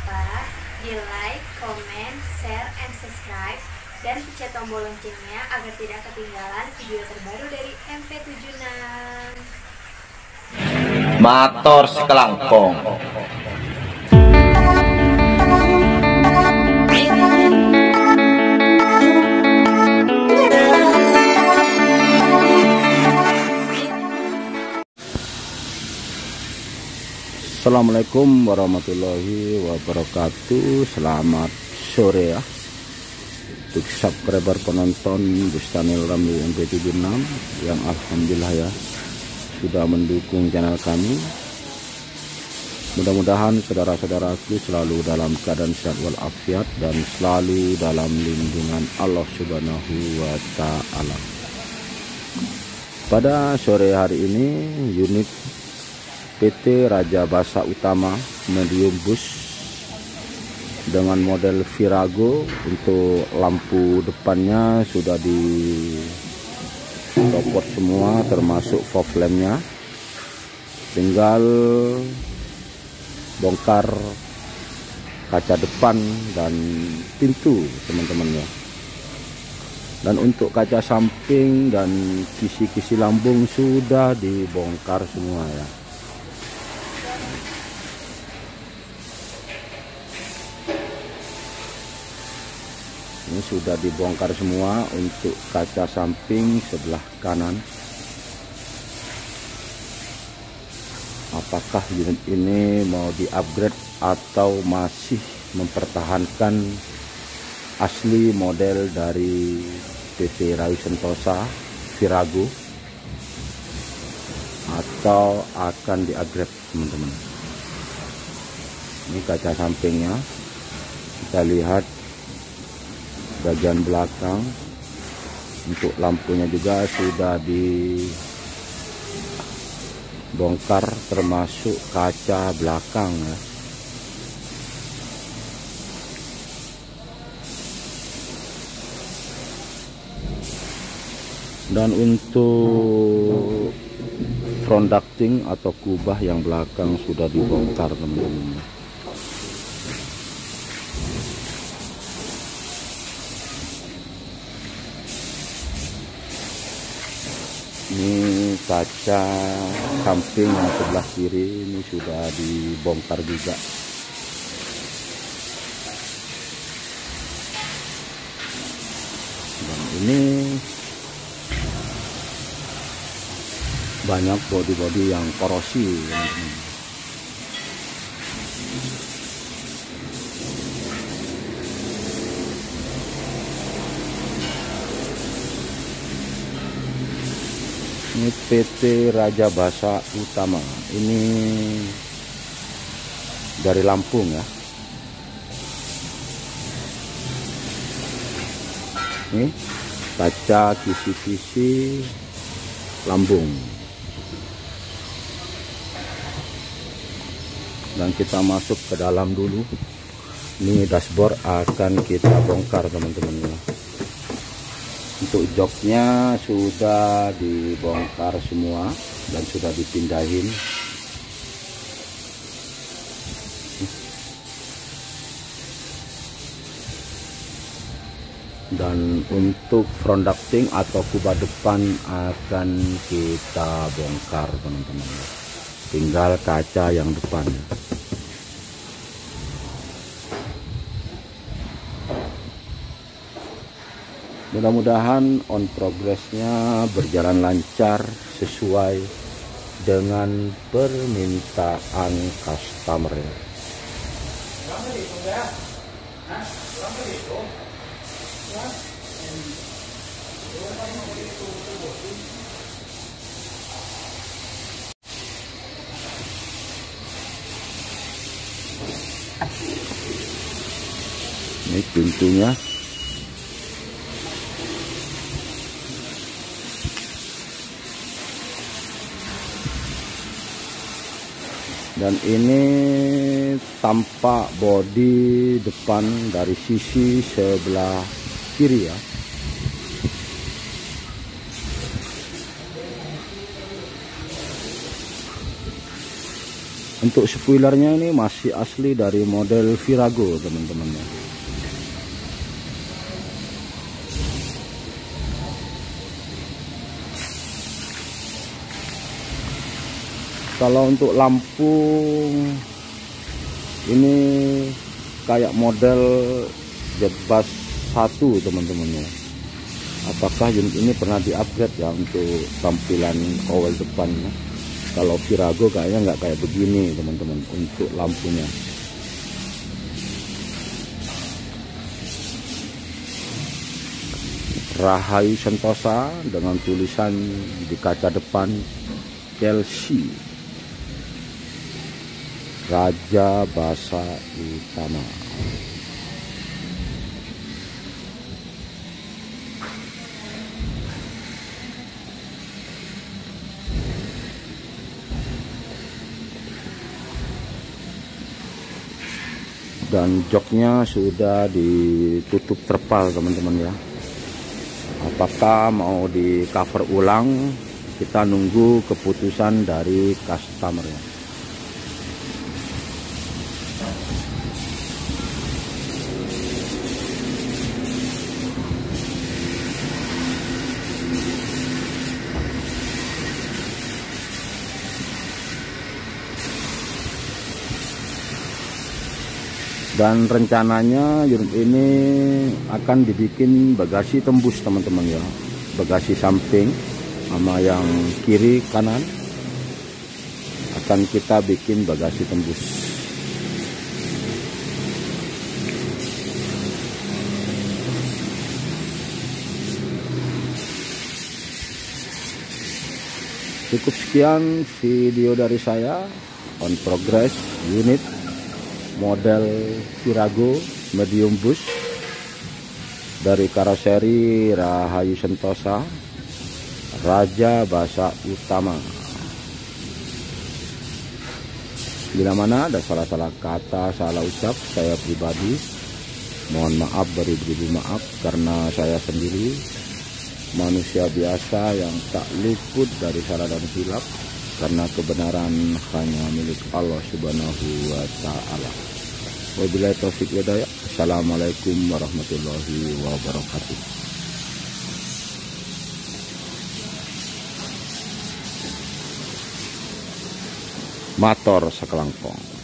lupa di like, comment, share, and subscribe, dan pencet tombol loncengnya agar tidak ketinggalan video terbaru dari MP76. Mator sekelangkong. Assalamualaikum warahmatullahi wabarakatuh. Selamat sore ya untuk subscriber penonton Bustanil Ramli MP76 yang alhamdulillah ya sudah mendukung channel kami. Mudah-mudahan saudara-saudaraku selalu dalam keadaan sehat walafiat dan selalu dalam lindungan Allah Subhanahu wa Ta'ala. Pada sore hari ini unit PT Raja Basa Utama medium bus dengan model Virago, untuk lampu depannya sudah dicopot semua termasuk fog lampnya, tinggal bongkar kaca depan dan pintu teman-teman ya. Dan untuk kaca samping dan kisi-kisi lambung sudah dibongkar semua ya. Ini sudah dibongkar semua untuk kaca samping sebelah kanan. Apakah unit ini mau di-upgrade atau masih mempertahankan asli model dari PT Rai Sentosa Virago, atau akan di-upgrade teman-teman? Ini kaca sampingnya, kita lihat bagian belakang. Untuk lampunya juga sudah dibongkar termasuk kaca belakang ya. Dan untuk front ducting atau kubah yang belakang sudah dibongkar teman-teman. Ini kaca samping yang sebelah kiri ini sudah dibongkar juga. Dan ini banyak bodi-bodi yang korosi. Ini PT Raja Basa Utama, ini dari Lampung ya. Ini kaca kisi-kisi lambung. Dan kita masuk ke dalam dulu. Ini dashboard akan kita bongkar teman-teman ya. Untuk joknya sudah dibongkar semua dan sudah dipindahin. Dan untuk front ducting atau kubah depan akan kita bongkar teman-teman. Tinggal kaca yang depan. Mudah-mudahan on progressnya berjalan lancar sesuai dengan permintaan customer. Ini pintunya. Dan ini tampak bodi depan dari sisi sebelah kiri ya. Untuk spoilernya ini masih asli dari model Virago teman-teman ya. Kalau untuk lampu ini kayak model Jetbus 1 teman-teman ya. Apakah unit ini pernah di-upgrade ya untuk tampilan cowl depannya? Kalau Virago kayaknya nggak kayak begini teman-teman untuk lampunya. Rahayu Sentosa dengan tulisan di kaca depan Chelsea, Raja Basa Utama. Dan joknya sudah ditutup terpal teman-teman ya. Apakah mau di cover ulang? Kita nunggu keputusan dari customer ya. Dan rencananya unit ini akan dibikin bagasi tembus teman-teman ya. Bagasi samping sama yang kiri kanan akan kita bikin bagasi tembus. Cukup sekian video dari saya on progress unit model Virago medium bus dari karoseri Rahayu Sentosa, Raja Basa Utama. Bila mana ada salah-salah kata, salah ucap, saya pribadi mohon maaf, beribu-ribu maaf, karena saya sendiri manusia biasa yang tak luput dari salah dan silap, karena kebenaran hanya milik Allah Subhanahu wa Ta'ala. Wabillahi taufiq wal hidayah. Assalamualaikum warahmatullahi wabarakatuh. Mator sakelangkong.